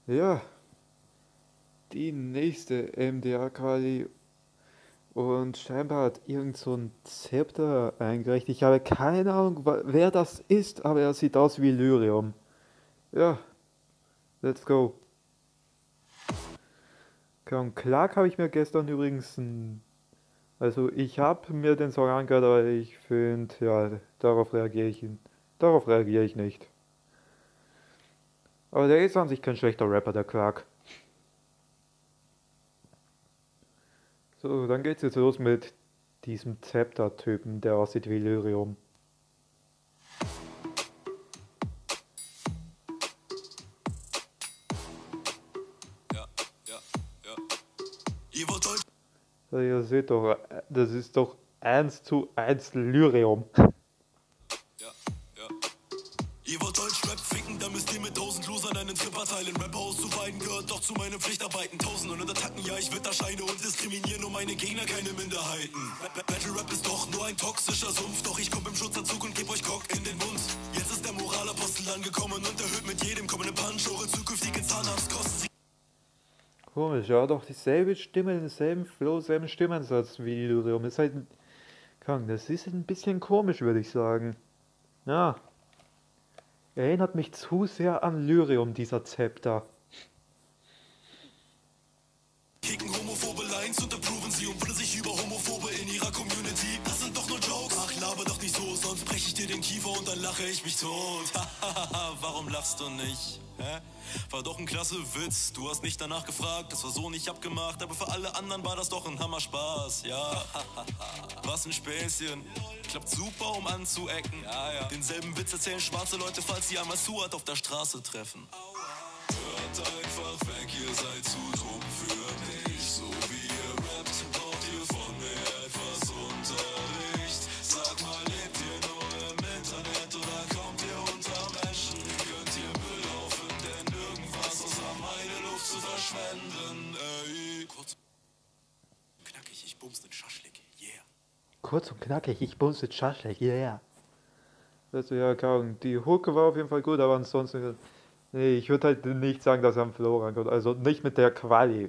Ja, die nächste MDR-Quali und scheinbar hat irgend so ein Zepter eingereicht. Ich habe keine Ahnung, wer das ist, aber er sieht aus wie Lyrium. Ja, let's go. Count Clark habe ich mir gestern übrigens also ich habe mir den Song angehört, aber ich finde, ja, darauf reagiere ich nicht. Aber der ist an sich kein schlechter Rapper, der Clark. So, dann geht's jetzt los mit diesem Zepter-Typen, der aussieht wie Lyrium. Ja, ja, ja. Ihr wollt Deutsch? So, ihr seht doch, das ist doch 1:1 Lyrium. Ja, ja. Ihr wollt Deutschrap ficken, dann müsst ihr mit 1000 Losern einen Trip erteilen. Rapper auszuweiden gehört doch zu meinen Pflichtarbeiten. 1000 Attacken, ja, ich wird erscheine und diskriminieren nur meine Gegner, keine Minderheiten. Battle Rap ist doch nur ein toxischer Sumpf, doch ich komm im Schutzanzug und geb euch Cock in den Mund. Jetzt ist der Moralapostel angekommen und erhöht mit jedem kommenden Punch eure zukünftige Zahnarztkosten. Komisch, ja, doch dieselbe Stimme, denselben Flow, selben Stimmensatz wie Lyrium. Ist halt, das ist ein bisschen komisch, würde ich sagen. Ja, erinnert mich zu sehr an Lyrium, dieser Zepter. Kicken homophobe Lines und approven sie und wundern sich über Homophobe in ihrer Community. Das sind doch nur Jokes. Ach, laber doch nicht so, sonst brech ich dir den Kiefer und dann lache ich mich tot. Warum lachst du nicht? Hä? War doch ein klasse Witz, du hast nicht danach gefragt, das war so nicht abgemacht, aber für alle anderen war das doch ein Hammerspaß, ja. Was ein Späßchen, klappt super, um anzuecken. Ja, ja. Denselben Witz erzählen schwarze Leute, falls sie einmal Suat auf der Straße treffen. Hört einfach weg, ihr seid zu dumm für mich. So wie ihr rappt, braucht ihr von mir etwas Unterricht. Sag mal, lebt ihr nur im Internet oder kommt ihr unter Menschen? Könnt ihr Müll laufen, denn irgendwas außer meine Luft zu verschwenden, ey. Kurz, knackig, ich bums den Schaschlik, yeah. Kurz und knackig, ich bumse Schaschlik, yeah. Also ja, die Hook war auf jeden Fall gut, aber ansonsten, nee, ich würde halt nicht sagen, dass er am Flow rankommt. Also nicht mit der Quali.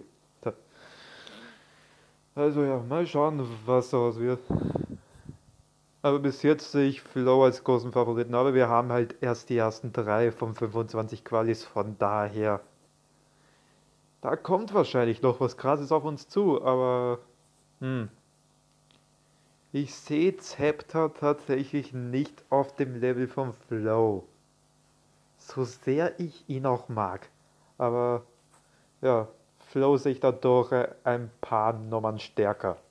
Also ja, mal schauen, was daraus wird. Aber bis jetzt sehe ich Flow als großen Favoriten, aber wir haben halt erst die ersten drei von 25 Qualis, von daher. Da kommt wahrscheinlich noch was Krasses auf uns zu, aber hm, ich sehe Zepter tatsächlich nicht auf dem Level vom Flow. So sehr ich ihn auch mag. Aber ja, Flow sehe ich da doch ein paar Nummern stärker.